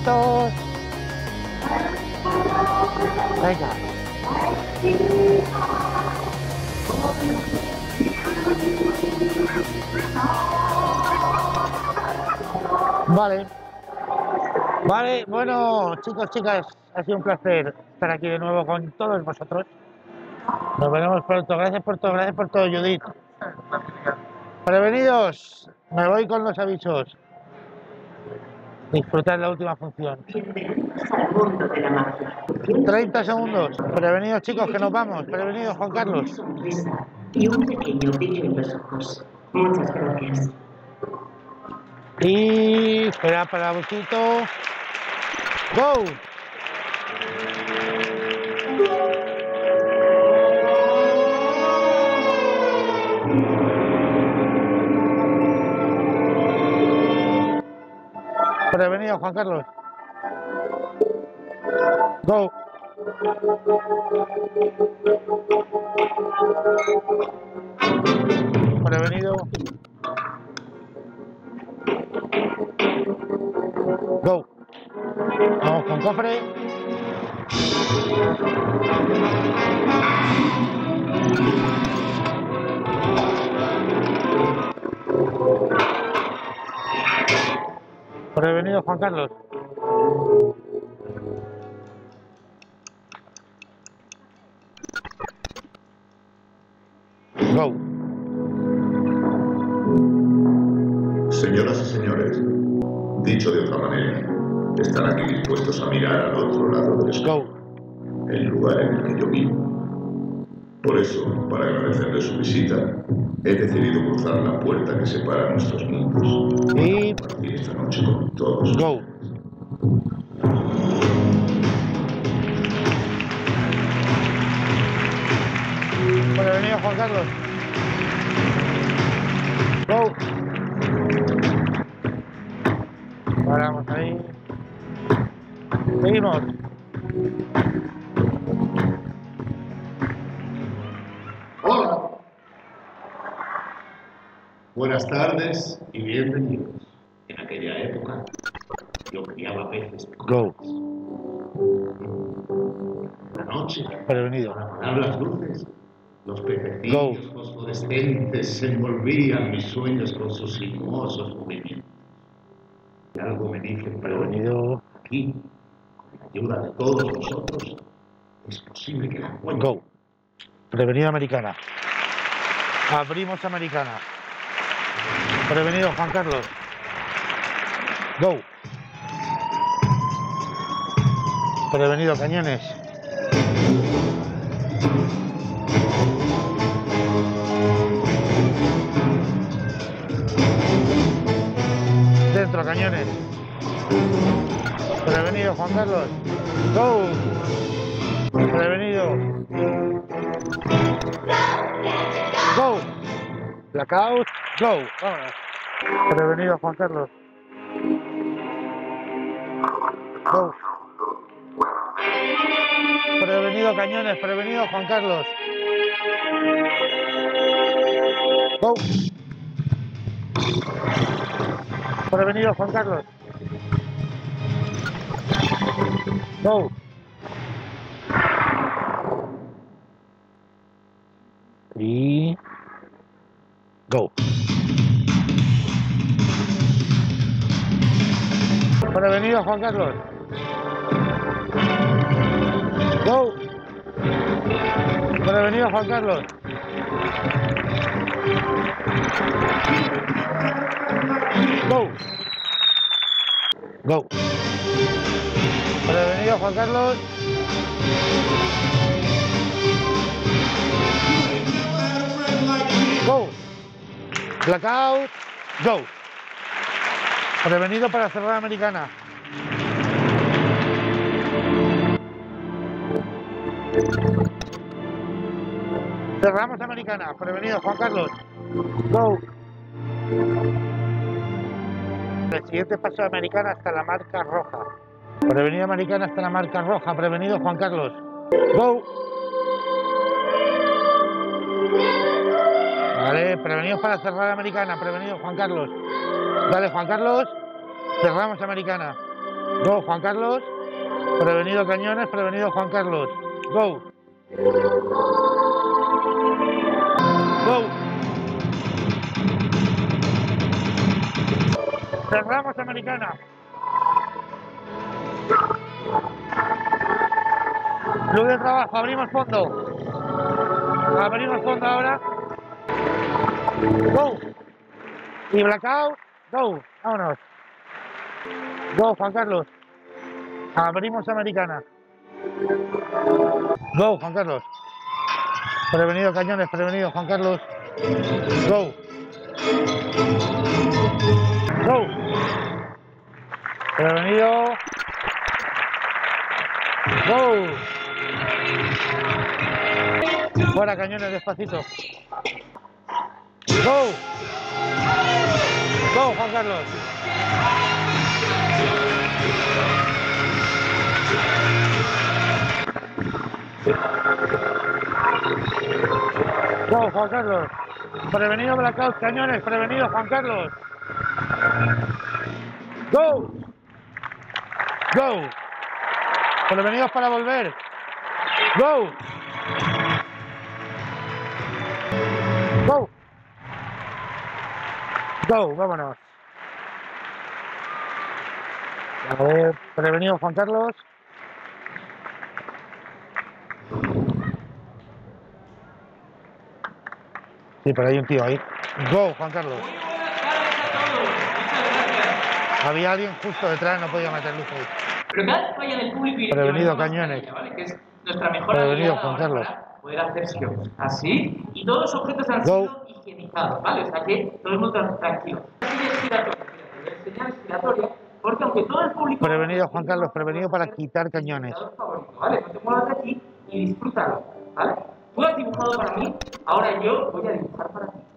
abracitos. Venga. Vale. Vale, bueno, chicos, chicas, ha sido un placer estar aquí de nuevo con todos vosotros. Nos veremos pronto. Gracias por todo, Judith. Prevenidos, me voy con los avisos. Disfrutad la última función. 30 segundos. Prevenidos, chicos, que nos vamos. Prevenidos, Juan Carlos. Y un pequeño brillo en los ojos. Muchas gracias. Y espera para busquito. ¡Go! Prevenido, Juan Carlos. Go. Prevenido. Go. Vamos con cofre. Prevenido, Juan Carlos. Go. Señoras y señores, dicho de otra manera, están aquí dispuestos a mirar al otro lado del espejo, el lugar en el que yo vivo. Por eso, para agradecerles su visita, he decidido cruzar la puerta que separa nuestros mundos Y compartir esta noche con todos. go. Prevenido, Juan Carlos. Go. Paramos ahí. Seguimos. Hola. Buenas tardes y bienvenidos. En aquella época, yo criaba peces. Go. La noche, Prevenido. para apagar las luces, los pececillos fosforescentes se envolvían mis sueños con sus sinuosos movimientos. Y algo me dice, Prevenido. aquí, con la ayuda de todos vosotros, es posible que la encuentre. Go. Prevenido, Americana. Abrimos Americana. Prevenido, Juan Carlos. Go. Prevenido, cañones. Dentro, cañones. Prevenido, Juan Carlos. Go. Prevenido. Go. Blackout. Go. Vámonos. Prevenido, Juan Carlos. Go. Prevenido, cañones. Prevenido, Juan Carlos. Go. Prevenido, Juan Carlos. Go. Y go. Prevenido, Juan Carlos. Go. Prevenido, Juan Carlos. Go. Go. Prevenido, Juan Carlos. Go. Blackout. Go. Prevenido para cerrar Americana. Cerramos Americana. Prevenido, Juan Carlos. Go. El siguiente paso de Americana hasta la marca roja. Prevenido Americana hasta la marca roja. Prevenido, Juan Carlos. Go. Vale, prevenidos para cerrar Americana. Prevenido, Juan Carlos. Dale, Juan Carlos. Cerramos Americana. Go, Juan Carlos. Prevenido cañones, prevenido Juan Carlos. Go. Go. Cerramos americana. Club de trabajo, abrimos fondo. Abrimos fondo ahora. Go. Y blackout. Go. Vámonos. Go, Juan Carlos. Abrimos americana. Go, Juan Carlos. Prevenido cañones, prevenido Juan Carlos. Go. Go. Prevenido. Go. Fuera cañones, despacito. Go. Go, Juan Carlos. Go, Juan Carlos. Prevenido blackout, cañones, prevenido Juan Carlos. Go. Go. Prevenidos para volver. Go. Go. Go, vámonos. A ver, prevenido Juan Carlos. Sí, pero hay un tío ahí. Go, Juan Carlos. Había alguien justo detrás, no podía meter luz ahí. Pero cada vez vayan el público y Prevenido cañones. ¿vale? Que es nuestra mejor Prevenido aliada Juan ahora Carlos. para poder hacer shows. Así, y todos los objetos han Go. sido higienizados, ¿vale? O sea que todo el mundo tranquilo. Señal giratoria, porque aunque todo el público... Prevenido Juan Carlos, prevenido para quitar cañones. ¿Vale? No te muevas de aquí y disfrútalo, ¿vale? Tú has dibujado para mí, ahora yo voy a dibujar para ti.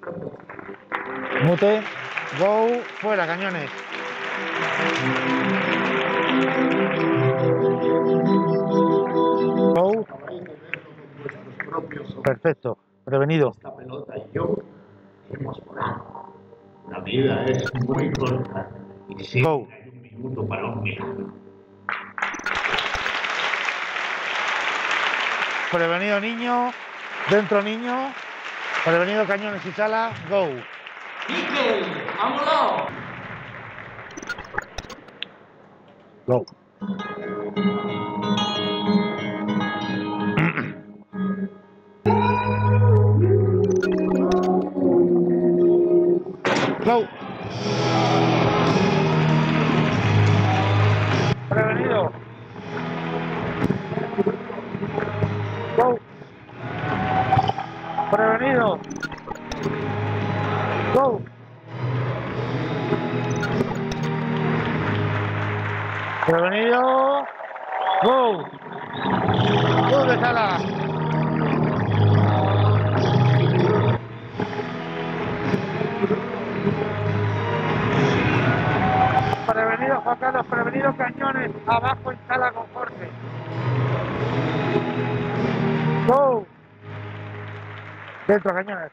Mute. Go. Fuera cañones. Go. Perfecto. Prevenido. Esta pelota y yo hemos volado. La vida es muy corta y siempre hay un minuto para un milagro. Prevenido niño. Dentro niño. Prevenido cañones y sala. Go. ¡Miquel! ¡Vámonos! Go. Go. Prevenido. Go. Prevenido. Go. Prevenido. Go. Go de sala. Prevenido Juan Carlos, prevenido cañones. Abajo en sala con Jorge. Go. Dentro cañones.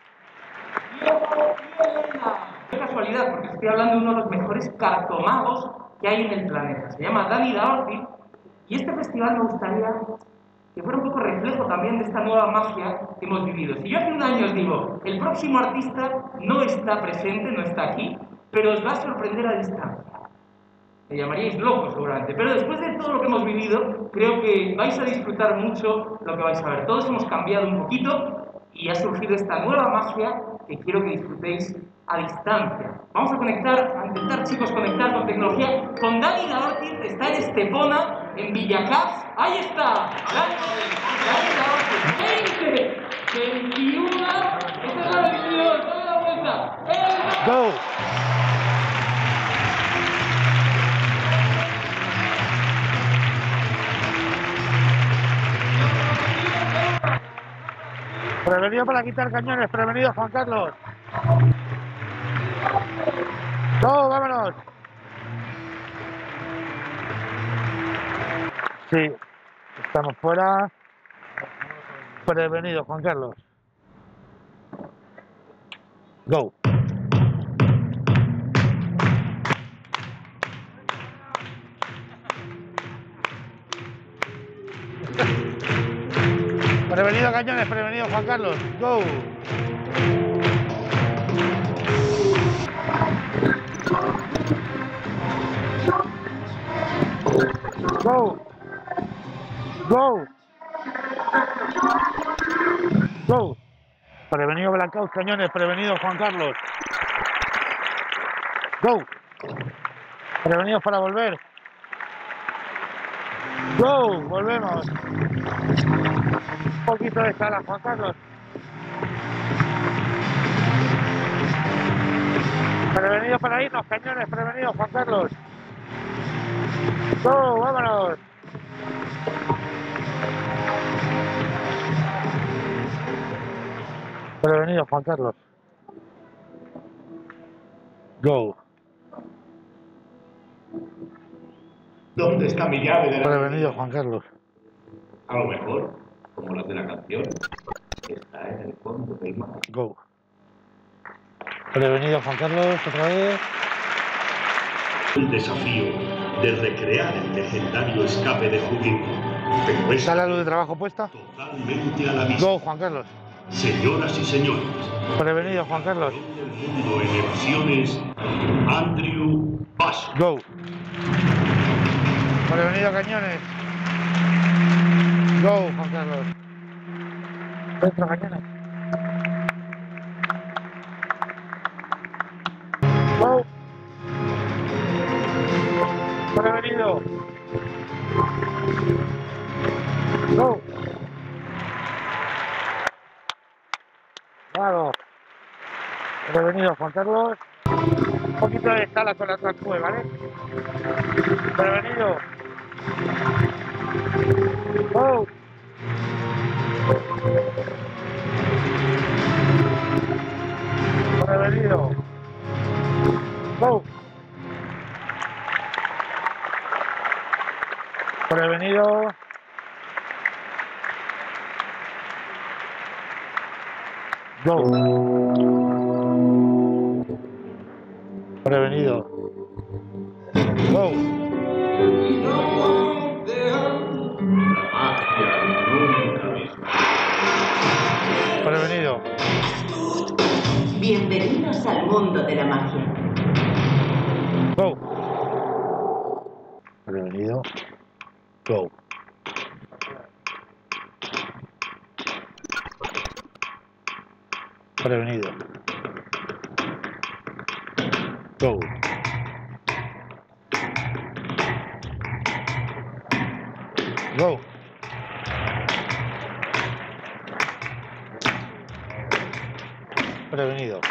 Qué casualidad, porque estoy hablando de uno de los mejores cartomagos que hay en el planeta. Se llama Dani Daorti, y este festival me gustaría que fuera un poco reflejo también de esta nueva magia que hemos vivido. Si yo hace un año os digo, el próximo artista no está presente, no está aquí, pero os va a sorprender a distancia. Me llamaríais loco seguramente, pero después de todo lo que hemos vivido, creo que vais a disfrutar mucho lo que vais a ver. Todos hemos cambiado un poquito y ha surgido esta nueva magia que quiero que disfrutéis a distancia. Vamos a conectar, a intentar, chicos, conectar con tecnología con Dani Daorti, está en Estepona, en Villacás. ¡Ahí está! Dani Daorti, 20, 21, esta es la 22, toda la vuelta. Go. Prevenido para quitar cañones, prevenido Juan Carlos. Go, vámonos. Sí, estamos fuera. Prevenido Juan Carlos. Go. Prevenido cañones, prevenido Juan Carlos. Go. Go. Go. Go. Prevenido Blackout, cañones, prevenido Juan Carlos. Go. Prevenidos para volver. Go. Volvemos. Un poquito de escala, Juan Carlos. Prevenido para irnos, cañones, prevenido Juan Carlos. Go, vámonos. Prevenido Juan Carlos. Go. ¿Dónde está mi llave de la... Prevenido Juan Carlos. A lo mejor, como las de la canción, está en el fondo del mar. Go. Prevenido Juan Carlos, otra vez. El desafío de recrear el legendario escape de Houdini. Pero ¿Está la luz de trabajo puesta? totalmente a la vista. Go, Juan Carlos. Señoras y señores, Prevenido Juan Carlos. campeón del mundo en evasiones, Andrew Basso. Go. Prevenido cañones. Go, Juan Carlos. Dentro cañones. Go. Prevenido. Go. Vamos. Prevenido Juan Carlos. Un poquito de escala con la transcue, ¿vale? Prevenido. Go. Prevenido. Go. Prevenido. Go. Prevenido. Go. Prevenido. Bienvenidos al mundo de la magia. Go. Prevenido. Go. Prevenido. Go. Go. Prevenido.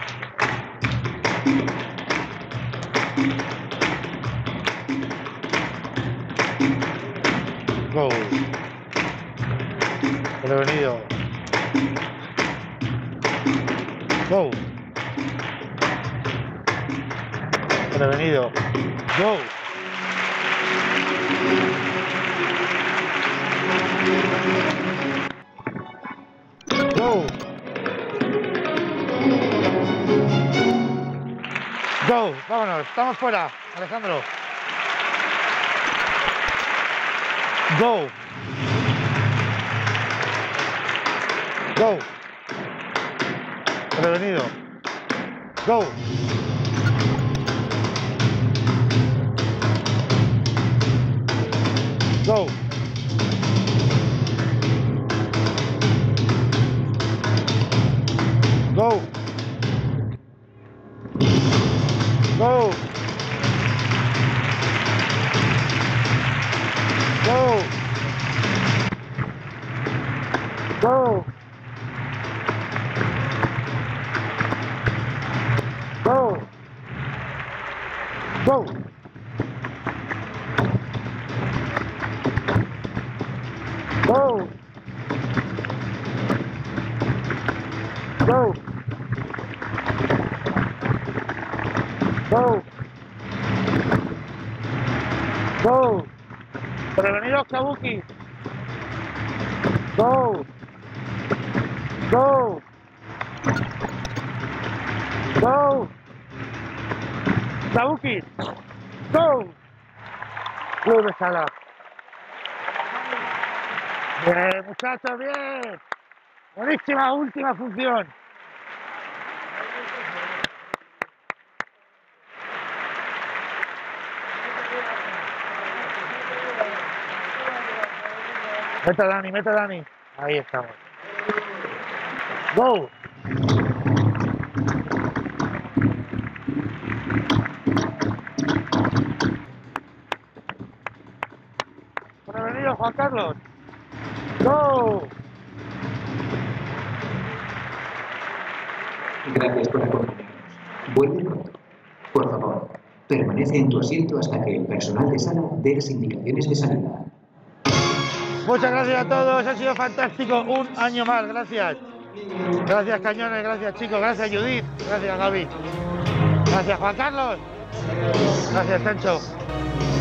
Go. Prevenido. Go. Prevenido. Go. Go. Go. Vámonos. Estamos fuera, Alejandro. Go. Go. Prevenido. Go. Go. Go. Go. Go. Go. Go. Go. Go. Go. Go. Go. Prevenidos Kabuki. Go. Go. Go. Kabuki. Go. Luz de sala. Bien, muchachos, bien. Buenísima última función. Meta Dani, meta Dani. Ahí estamos. Go. Prevenido, Juan Carlos. Go. Gracias por acompañarnos. Vuelve pronto. Por favor, permanece en tu asiento hasta que el personal de sala dé las indicaciones de salida. Muchas gracias a todos, ha sido fantástico. Un año más, gracias. Gracias, Cañones, gracias, chicos. Gracias, Judith. Gracias, Gaby. Gracias, Juan Carlos. Gracias, Sancho.